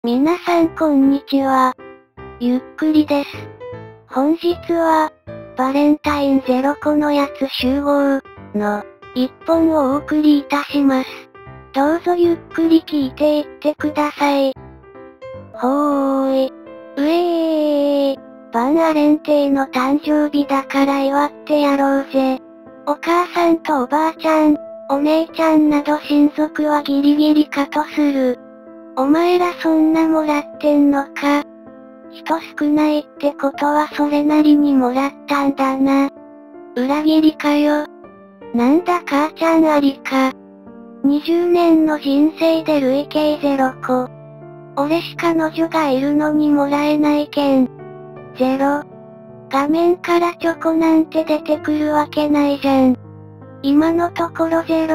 皆さんこんにちは。ゆっくりです。本日は、バレンタイン0個のやつ集合の一本をお送りいたします。どうぞゆっくり聞いていってください。ほーい。バンアレンテイの誕生日だから祝ってやろうぜ。お母さんとおばあちゃん、お姉ちゃんなど親族はギリギリカとする。お前らそんなもらってんのか。人少ないってことはそれなりにもらったんだな。裏切りかよ。なんだ母ちゃんありか。20年の人生で累計0個。俺し彼女がいるのにもらえないけん。0。画面からチョコなんて出てくるわけないじゃん。今のところ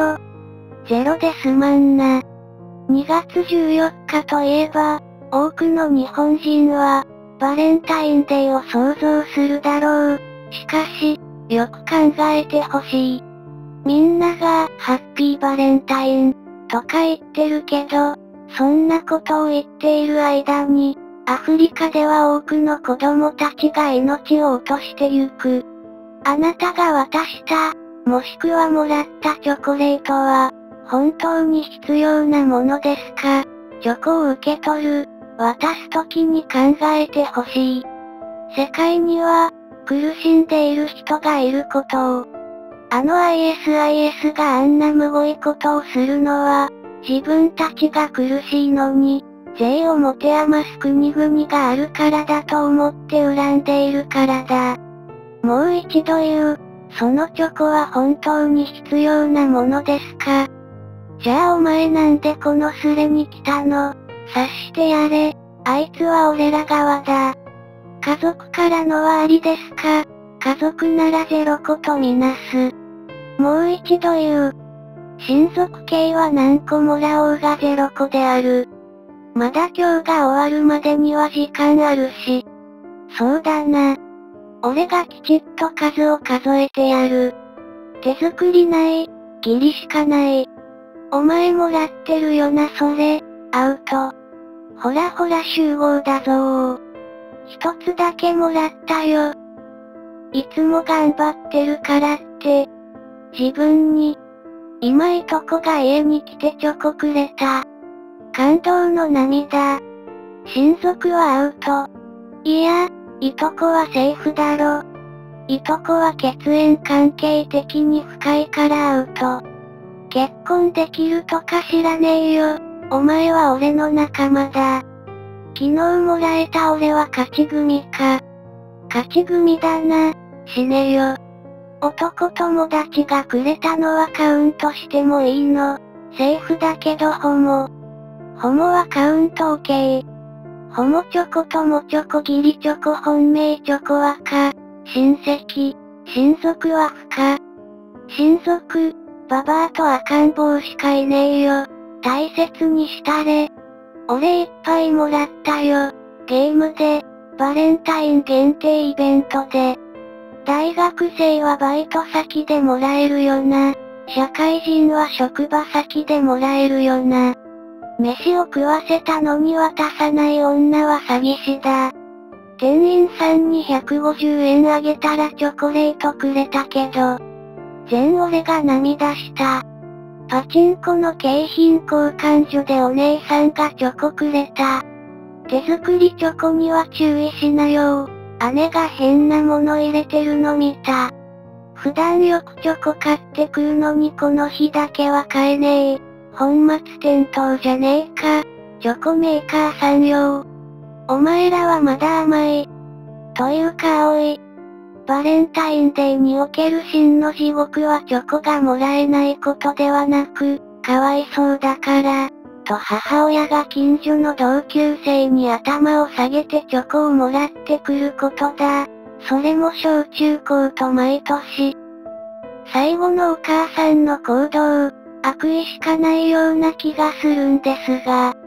0。0ですまんな。2月14日といえば、多くの日本人は、バレンタインデーを想像するだろう。しかし、よく考えてほしい。みんなが、ハッピーバレンタイン、とか言ってるけど、そんなことを言っている間に、アフリカでは多くの子供たちが命を落としてゆく。あなたが渡した、もしくはもらったチョコレートは、本当に必要なものですか？チョコを受け取る、渡す時に考えてほしい。世界には、苦しんでいる人がいることを。あの ISIS があんなむごいことをするのは、自分たちが苦しいのに、税を持て余す国々があるからだと思って恨んでいるからだ。もう一度言う、そのチョコは本当に必要なものですか？じゃあお前なんでこのスレに来たの？察してやれ。あいつは俺ら側だ。家族からのはありですか？家族なら0個とみなす。もう一度言う。親族系は何個もらおうが0個である。まだ今日が終わるまでには時間あるし。そうだな。俺がきちっと数を数えてやる。手作りない。義理しかない。お前もらってるよなそれ、アウト。ほらほら集合だぞー。一つだけもらったよ。いつも頑張ってるからって。自分に。今いとこが家に来てチョコくれた。感動の涙。親族はアウト。いや、いとこはセーフだろ。いとこは血縁関係的に深いからアウト。結婚できるとか知らねえよ。お前は俺の仲間だ。昨日もらえた俺は勝ち組か。勝ち組だな。死ねよ。男友達がくれたのはカウントしてもいいの？セーフだけどホモ。ホモはカウント OK。ホモチョコ友チョコ義理チョコ本命チョコ赤。親戚。親族は不可。親族。ババアと赤ん坊しかいねえよ。大切にしたれ。俺いっぱいもらったよ。ゲームで、バレンタイン限定イベントで。大学生はバイト先でもらえるよな。社会人は職場先でもらえるよな。飯を食わせたのに渡さない女は詐欺師だ。店員さんに150円あげたらチョコレートくれたけど、全俺が涙した。パチンコの景品交換所でお姉さんがチョコくれた。手作りチョコには注意しなよ。姉が変なもの入れてるの見た。普段よくチョコ買って食うのにこの日だけは買えねえ。本末転倒じゃねえか。チョコメーカーさんよ。お前らはまだ甘い。というか青い。バレンタインデーにおける真の地獄はチョコがもらえないことではなく、かわいそうだから、と母親が近所の同級生に頭を下げてチョコをもらってくることだ。それも小中高と毎年。最後のお母さんの行動、悪意しかないような気がするんですが。